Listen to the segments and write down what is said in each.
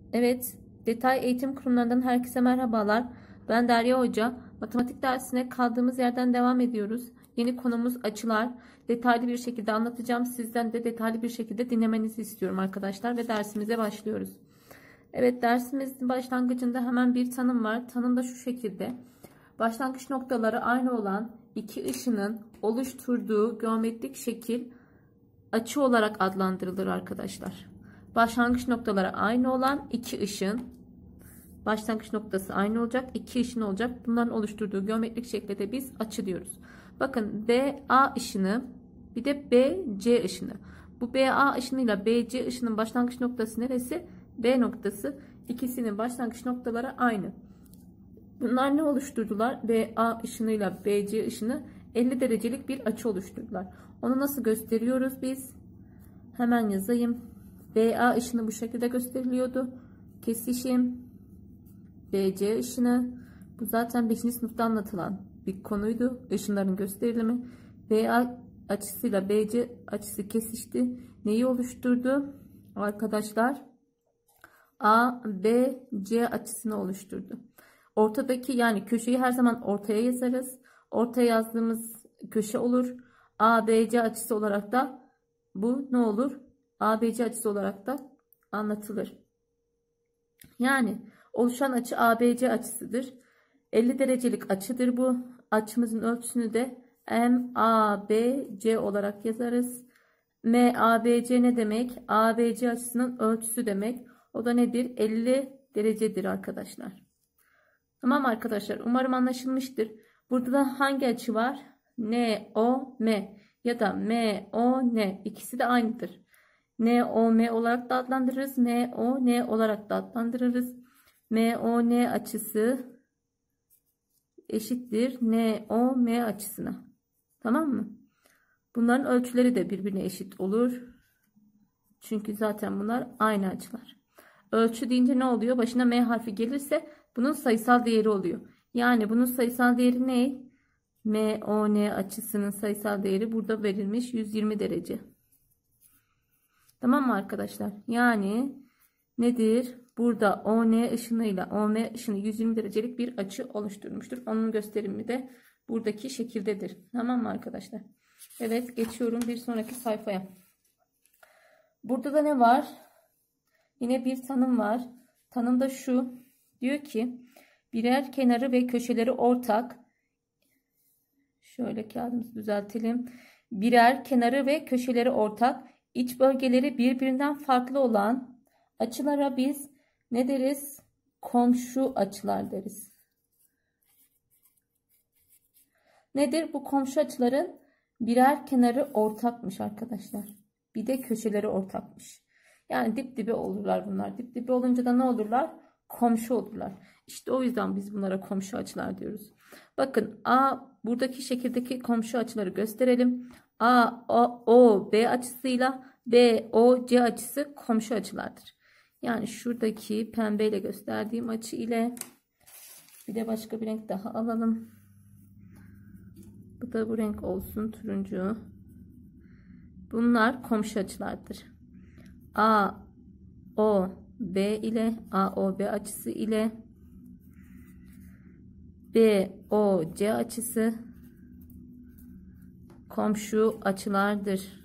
Evet, Detay Eğitim Kurumlarından herkese merhabalar. Ben Derya Hoca. Matematik dersine kaldığımız yerden devam ediyoruz. Yeni konumuz açılar. Detaylı bir şekilde anlatacağım. Sizden de detaylı bir şekilde dinlemenizi istiyorum arkadaşlar ve dersimize başlıyoruz. Evet, dersimizin başlangıcında hemen bir tanım var. Tanım da şu şekilde. Başlangıç noktaları aynı olan iki ışının oluşturduğu geometrik şekil açı olarak adlandırılır arkadaşlar. Başlangıç noktaları aynı olan iki ışın, başlangıç noktası aynı olacak, iki ışın olacak. Bunların oluşturduğu geometrik şekle de biz açı diyoruz. Bakın BA ışını bir de BC ışını. Bu BA ışınıyla BC ışının başlangıç noktası neresi? B noktası. İkisinin başlangıç noktaları aynı. Bunlar ne oluşturdular? BA ışınıyla BC ışını 50 derecelik bir açı oluşturdular. Onu nasıl gösteriyoruz biz? Hemen yazayım. BA ışını bu şekilde gösteriliyordu. Kesişim BC ışını. Bu zaten 5. sınıfta anlatılan bir konuydu. Işınların gösterilimi. BA açısıyla BC açısı kesişti. Neyi oluşturdu? Arkadaşlar ABC açısını oluşturdu. Ortadaki yani köşeyi her zaman ortaya yazarız. Ortaya yazdığımız köşe olur. ABC açısı olarak da bu ne olur? ABC açısı olarak da anlatılır. Yani oluşan açı ABC açısıdır. 50 derecelik açıdır bu. Açımızın ölçüsünü de MABC olarak yazarız. MABC ne demek? ABC açısının ölçüsü demek. O da nedir? 50 derecedir arkadaşlar. Tamam arkadaşlar. Umarım anlaşılmıştır. Burada da hangi açı var? NOM ya da MON. İkisi de aynıdır. NOM olarak da adlandırırız. MON olarak da adlandırırız. MON açısı eşittir NOM açısına. Tamam mı? Bunların ölçüleri de birbirine eşit olur. Çünkü zaten bunlar aynı açılar. Ölçü deyince ne oluyor? Başına M harfi gelirse bunun sayısal değeri oluyor. Yani bunun sayısal değeri ne? MON açısının sayısal değeri burada verilmiş 120 derece. Tamam mı arkadaşlar? Yani nedir? Burada ON ışınıyla OM ışını 120 derecelik bir açı oluşturmuştur. Onun gösterimi de buradaki şekildedir. Tamam mı arkadaşlar? Evet, geçiyorum bir sonraki sayfaya. Burada da ne var? Yine bir tanım var. Tanım da şu. Diyor ki birer kenarı ve köşeleri ortak. Şöyle kağıdımızı düzeltelim. Birer kenarı ve köşeleri ortak, iç bölgeleri birbirinden farklı olan açılara biz ne deriz? Komşu açılar deriz. Nedir? Bu komşu açıların birer kenarı ortakmış arkadaşlar. Bir de köşeleri ortakmış. Yani dip dibe olurlar bunlar. Dip dibe olunca da ne olurlar? Komşu olurlar. İşte o yüzden biz bunlara komşu açılar diyoruz. Bakın buradaki şekildeki komşu açıları gösterelim. B açısıyla BOC açısı komşu açılardır. Yani şuradaki pembeyle gösterdiğim açı ile bir de başka bir renk daha alalım. Bu da bu renk olsun, turuncu. Bunlar komşu açılardır. AOB ile AOB açısı ile BOC açısı komşu açılardır.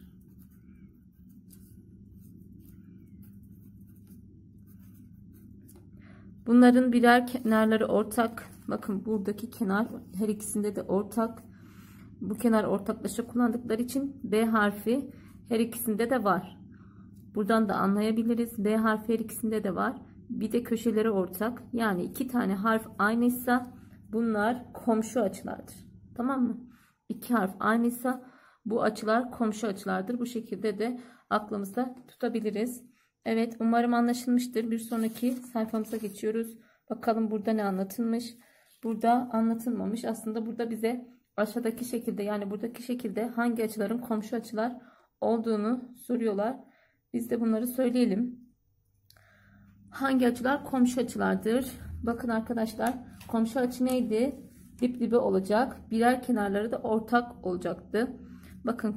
Bunların birer kenarları ortak. Bakın buradaki kenar her ikisinde de ortak. Bu kenar ortaklaşa kullandıkları için B harfi her ikisinde de var. Buradan da anlayabiliriz. B harfi her ikisinde de var. Bir de köşeleri ortak. Yani iki tane harf aynıysa bunlar komşu açılardır. Tamam mı? İki harf aynıysa bu açılar komşu açılardır. Bu şekilde de aklımızda tutabiliriz. Evet, umarım anlaşılmıştır. Bir sonraki sayfamıza geçiyoruz. Bakalım burada ne anlatılmış? Burada anlatılmamış. Aslında burada bize aşağıdaki şekilde yani buradaki şekilde hangi açıların komşu açılar olduğunu soruyorlar. Biz de bunları söyleyelim. Hangi açılar komşu açılardır? Bakın arkadaşlar, komşu açı neydi? Dip dibe olacak. Birer kenarları da ortak olacaktı. Bakın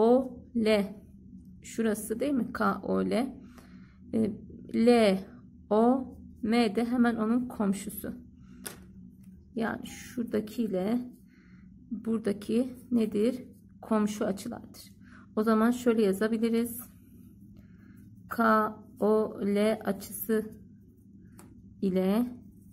KOL şurası değil mi? KOL L O, M de hemen onun komşusu. Yani şuradaki ile buradaki nedir? Komşu açılardır. O zaman şöyle yazabiliriz. KOL açısı ile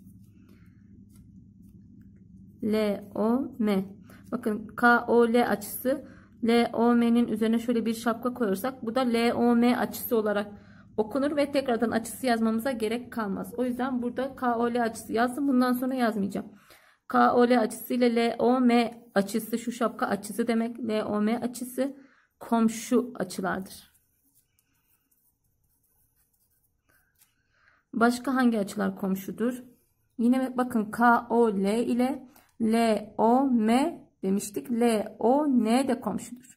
LOM. Bakın KOL açısı LOM'nin üzerine şöyle bir şapka koyarsak bu da LOM açısı olarak okunur ve tekrardan açısı yazmamıza gerek kalmaz. O yüzden burada KOL açısı yazdım. Bundan sonra yazmayacağım. KOL açısı ile LOM açısı, şu şapka açısı demek. LOM açısı komşu açılardır. Başka hangi açılar komşudur? Yine bakın KOL ile LOM demiştik. LON de komşudur.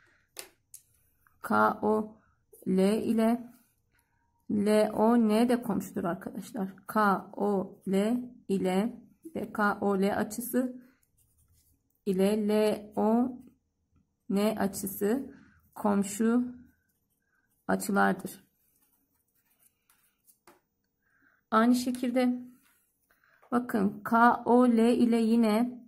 KOL ile LON de komşudur arkadaşlar. KOL ile ve KOL açısı ile LON açısı komşu açılardır. Aynı şekilde bakın KOL ile yine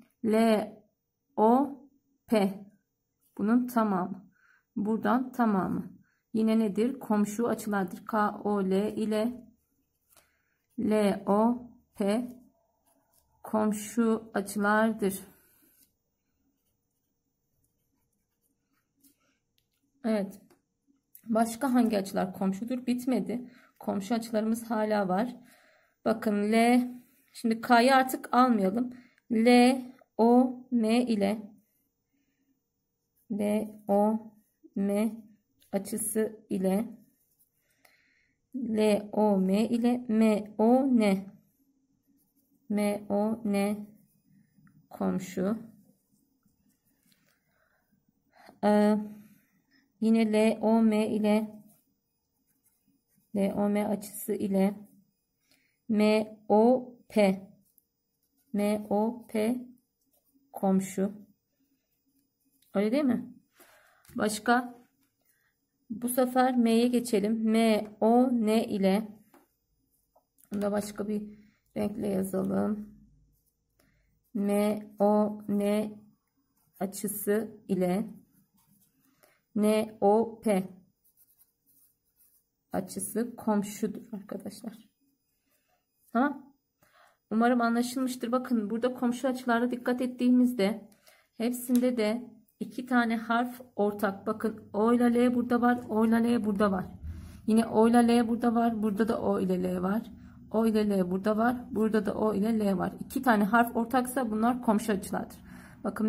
LOP, bunun tamamı. Buradan tamamı. Yine nedir? Komşu açılardır. KOL ile LOP komşu açılardır. Evet. Başka hangi açılar komşudur? Bitmedi. Komşu açılarımız hala var. Bakın şimdi K'yı artık almayalım. LOM ile LOM açısı ile LOM ile MON komşu. Yine LOM ile LOM açısı ile MOP komşu. Öyle değil mi? Başka? Bu sefer M'ye geçelim. MON ile, bunu da başka bir renkle yazalım. MON açısı ile NOP açısı komşudur arkadaşlar. Tamam. Umarım anlaşılmıştır. Bakın burada komşu açılarda dikkat ettiğimizde hepsinde de iki tane harf ortak. Bakın O ile L burada var. O ile L burada var. Yine O ile L burada var. Burada da O ile L var. O ile L burada var. Burada da O ile L var. İki tane harf ortaksa bunlar komşu açılardır. Bakın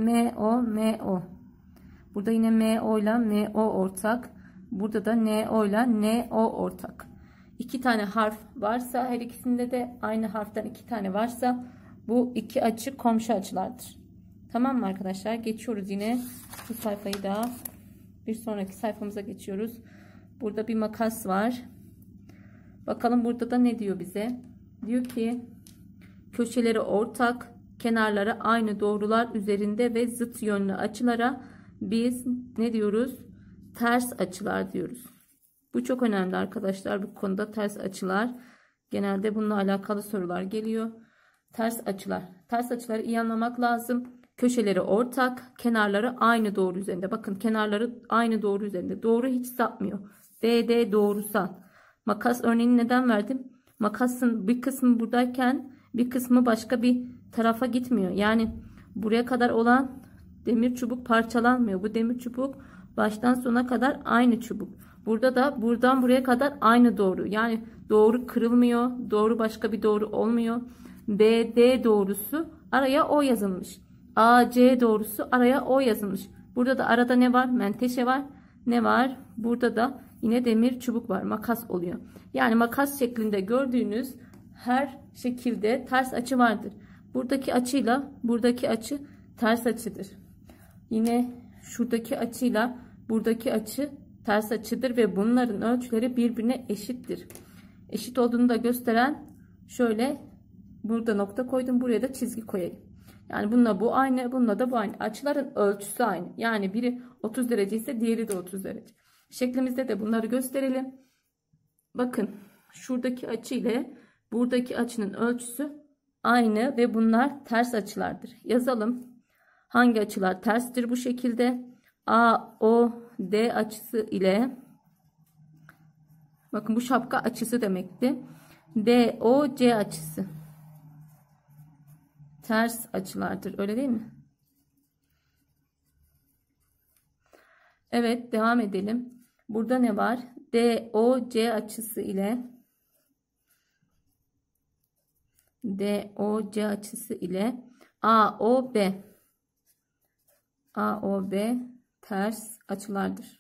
MO. Burada yine MO ile MO ortak. Burada da NO ile NO ortak. İki tane harf varsa, her ikisinde de aynı harften iki tane varsa bu iki açı komşu açılardır. Tamam mı arkadaşlar? Geçiyoruz yine bu sayfayı da. Bir sonraki sayfamıza geçiyoruz. Burada bir makas var. Bakalım burada da ne diyor bize? Diyor ki köşeleri ortak, kenarları aynı doğrular üzerinde ve zıt yönlü açılara biz ne diyoruz? Ters açılar diyoruz. Bu çok önemli arkadaşlar. Bu konuda ters açılar. Genelde bununla alakalı sorular geliyor. Ters açılar. Ters açıları iyi anlamak lazım. Köşeleri ortak, kenarları aynı doğru üzerinde. Bakın kenarları aynı doğru üzerinde. Doğru hiç sapmıyor. BD doğrusal. Makas örneğini neden verdim? Makasın bir kısmı buradayken bir kısmı başka bir tarafa gitmiyor. Yani buraya kadar olan demir çubuk parçalanmıyor. Bu demir çubuk baştan sona kadar aynı çubuk. Burada da buradan buraya kadar aynı doğru. Yani doğru kırılmıyor. Doğru başka bir doğru olmuyor. BD doğrusu araya O yazılmış. AC doğrusu araya O yazılmış. Burada da arada ne var? Menteşe var. Ne var? Burada da yine demir çubuk var. Makas oluyor. Yani makas şeklinde gördüğünüz her şekilde ters açı vardır. Buradaki açıyla buradaki açı ters açıdır. Yine şuradaki açıyla buradaki açı ters açıdır ve bunların ölçüleri birbirine eşittir. Eşit olduğunu da gösteren şöyle burada nokta koydum. Buraya da çizgi koyayım. Yani bununla bu aynı, bununla da bu aynı. Açıların ölçüsü aynı. Yani biri 30 derece ise diğeri de 30 derece. Şeklimizde de bunları gösterelim. Bakın şuradaki açı ile buradaki açının ölçüsü aynı ve bunlar ters açılardır. Yazalım. Hangi açılar terstir bu şekilde? AOD açısı ile, bakın bu şapka açısı demekti. DOC açısı ters açılardır. Öyle değil mi? Evet, devam edelim. Burada ne var? DOC açısı ile AOB ters açılardır.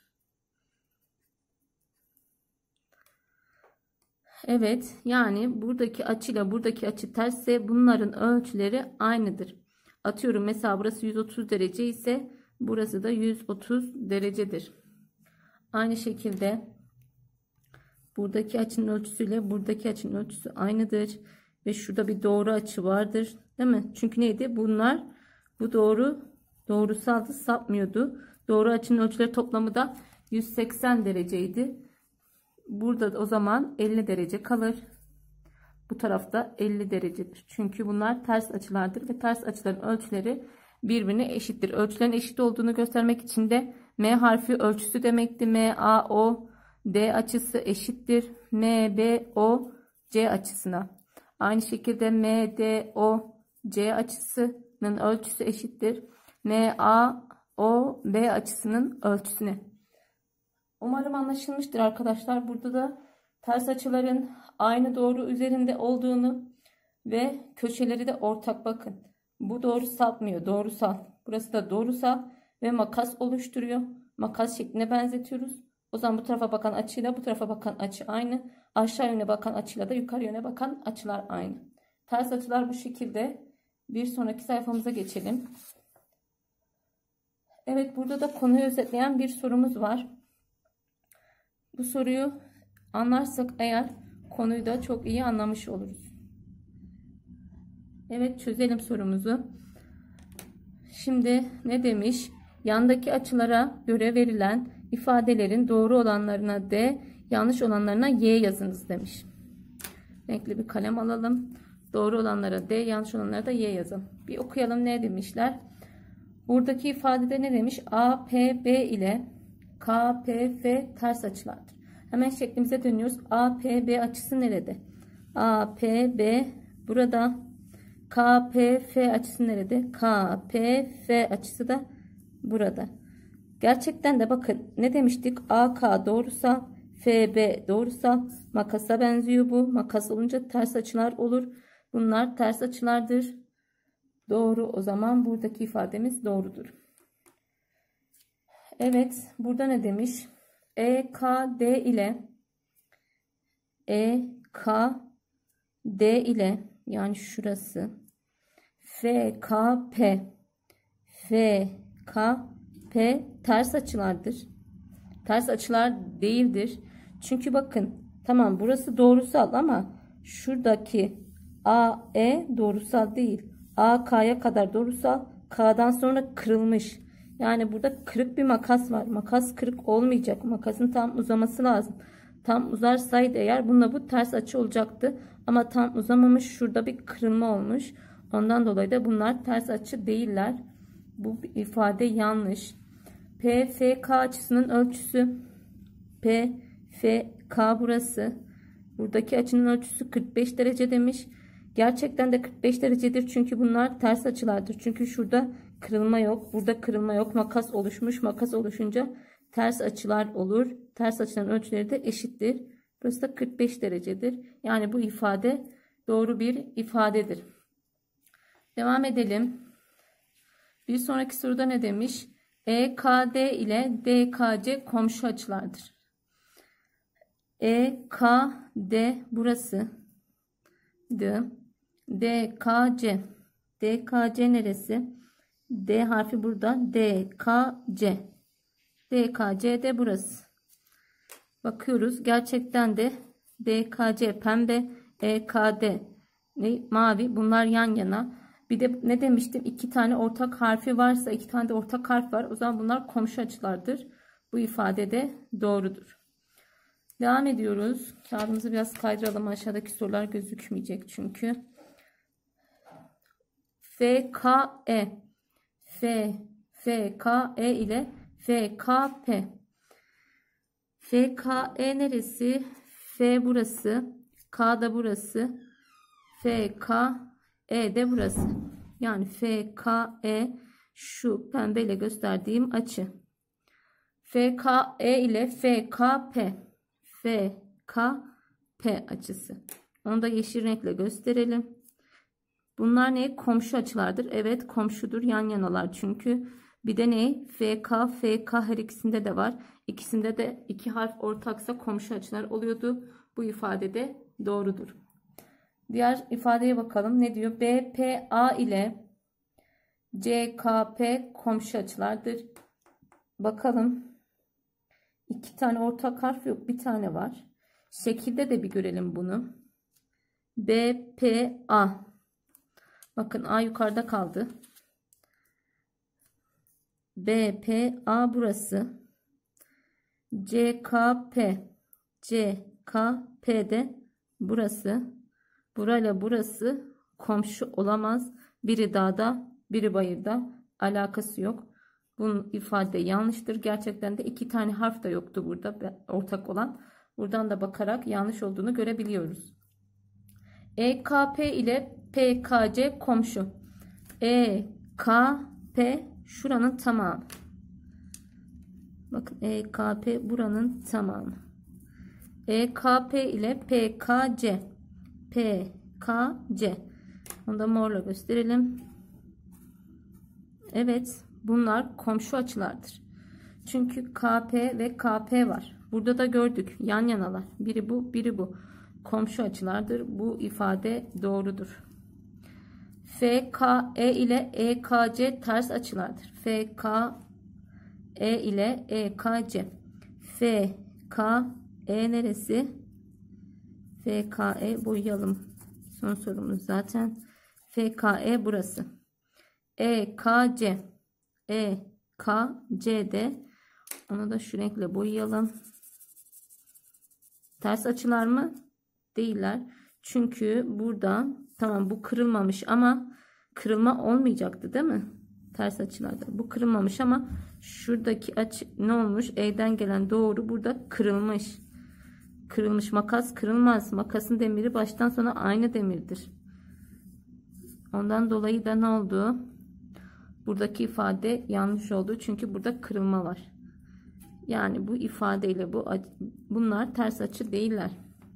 Evet, yani buradaki açıyla buradaki açı tersse bunların ölçüleri aynıdır. Atıyorum mesela burası 130 derece ise burası da 130 derecedir. Aynı şekilde buradaki açının ölçüsüyle buradaki açının ölçüsü aynıdır. Ve şurada bir doğru açı vardır. Değil mi? Çünkü neydi? Bunlar, bu doğrusaldı, sapmıyordu. Doğru açının ölçüleri toplamı da 180 dereceydi. Burada o zaman 50 derece kalır. Bu tarafta 50 derecedir. Çünkü bunlar ters açılardır ve ters açıların ölçüleri birbirine eşittir. Ölçülerin eşit olduğunu göstermek için de M harfi ölçüsü demekti. MAOD açısı eşittir MBOC açısına. Aynı şekilde MDOC açısının ölçüsü eşittir MAOB açısının ölçüsüne. Umarım anlaşılmıştır arkadaşlar. Burada da ters açıların aynı doğru üzerinde olduğunu ve köşeleri de ortak, bakın. Bu doğru sapmıyor, doğrusal. Burası da doğrusal ve makas oluşturuyor. Makas şekline benzetiyoruz. O zaman bu tarafa bakan açıyla bu tarafa bakan açı aynı. Aşağı yöne bakan açıyla da yukarı yöne bakan açılar aynı. Ters açılar bu şekilde. Bir sonraki sayfamıza geçelim. Evet, burada da konuyu özetleyen bir sorumuz var. Bu soruyu anlarsak eğer konuyu da çok iyi anlamış oluruz. Evet, çözelim sorumuzu. Şimdi ne demiş? Yandaki açılara göre verilen ifadelerin doğru olanlarına D, yanlış olanlarına Y yazınız demiş. Renkli bir kalem alalım. Doğru olanlara D, yanlış olanlara da Y yazalım. Bir okuyalım ne demişler. Buradaki ifadede ne demiş? APB ile KPF ters açılardır. Hemen şeklimize dönüyoruz. APB açısı nerede? APB burada. KPF açısı nerede? KPF açısı da burada. Gerçekten de bakın ne demiştik? AK doğrusal, FB doğrusal. Makasa benziyor bu. Makas olunca ters açılar olur. Bunlar ters açılardır. Doğru. O zaman buradaki ifademiz doğrudur. Evet. Burada ne demiş? EKD ile yani şurası FKP ters açılardır. Ters açılar değildir. Çünkü bakın tamam burası doğrusal ama şuradaki AE doğrusal değil. AK'ya kadar doğrusal. K'dan sonra kırılmış. Yani burada kırık bir makas var. Makas kırık olmayacak. Makasın tam uzaması lazım. Tam uzarsaydı eğer bununla bu ters açı olacaktı. Ama tam uzamamış. Şurada bir kırılma olmuş. Ondan dolayı da bunlar ters açı değiller. Bu ifade yanlış. PFK açısının ölçüsü PFK burası. Buradaki açının ölçüsü 45 derece demiş. Gerçekten de 45 derecedir. Çünkü bunlar ters açılardır. Çünkü şurada kırılma yok. Burada kırılma yok. Makas oluşmuş. Makas oluşunca ters açılar olur. Ters açıların ölçüleri de eşittir. Burası da 45 derecedir. Yani bu ifade doğru bir ifadedir. Devam edelim. Bir sonraki soruda ne demiş? EKD ile DKC komşu açılardır. EKD burası. DKC. DKC neresi? D harfi burada. DKC. DKC de burası. Bakıyoruz. Gerçekten de DKC pembe, EKD mavi. Bunlar yan yana. Bir de ne demiştim? İki tane ortak harfi varsa, iki tane de ortak harf var. O zaman bunlar komşu açılardır. Bu ifade de doğrudur. Devam ediyoruz. Kağıdımızı biraz kaydıralım. Aşağıdaki sorular gözükmeyecek çünkü. FKE. FKE ile FKP. FKE neresi? F burası. K da burası. FKE de burası. Yani FKE şu pembeyle gösterdiğim açı. FKE ile FKP. FKP açısı. Onu da yeşil renkle gösterelim. Bunlar ne? Komşu açılardır. Evet, komşudur. Yan yanalar çünkü. Bir de ne? FK her ikisinde de var. İkisinde de iki harf ortaksa komşu açılar oluyordu. Bu ifade de doğrudur. Diğer ifadeye bakalım. Ne diyor? BPA ile CKP komşu açılardır. Bakalım. İki tane ortak harf yok. Bir tane var. Şekilde de bir görelim bunu. BPA. Bakın A yukarıda kaldı. BPA burası. CKP. CKP de burası. Burayla burası komşu olamaz. Biri dağda, biri bayırda. Alakası yok. Bunun ifade yanlıştır. Gerçekten de iki tane harf da yoktu burada ortak olan. Buradan da bakarak yanlış olduğunu görebiliyoruz. EKP ile PKC komşu. EKP şuranın tamamı. Bakın EKP buranın tamamı. EKP ile PKC. PKC. Onu da morla gösterelim. Evet, bunlar komşu açılardır. Çünkü KP ve KP var. Burada da gördük. Yan yanalar. Biri bu, biri bu. Komşu açılardır. Bu ifade doğrudur. FKE ile EKC ters açılardır. FKE ile EKC. FKE neresi? FKE boyayalım. Son sorumuz zaten. FKE burası. EKC. EKC de onu da şu renkle boyayalım. Ters açılar mı? Değiller. Çünkü burada tamam bu kırılmamış ama kırılma olmayacaktı değil mi? Ters açılarda. Bu kırılmamış ama şuradaki açı ne olmuş? E'den gelen doğru burada kırılmış. Kırılmış makas kırılmaz. Makasın demiri baştan sona aynı demirdir. Ondan dolayı da ne oldu? Buradaki ifade yanlış oldu. Çünkü burada kırılma var. Yani bu ifadeyle bunlar ters açı değiller.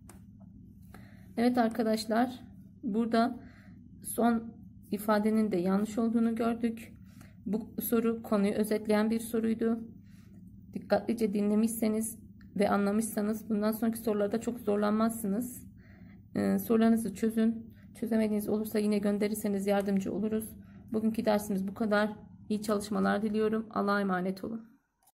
Evet arkadaşlar, burada son ifadenin de yanlış olduğunu gördük. Bu soru konuyu özetleyen bir soruydu. Dikkatlice dinlemişseniz ve anlamışsanız bundan sonraki sorularda çok zorlanmazsınız. Sorularınızı çözün. Çözemediğiniz olursa yine gönderirseniz yardımcı oluruz. Bugünkü dersimiz bu kadar. İyi çalışmalar diliyorum. Allah'a emanet olun.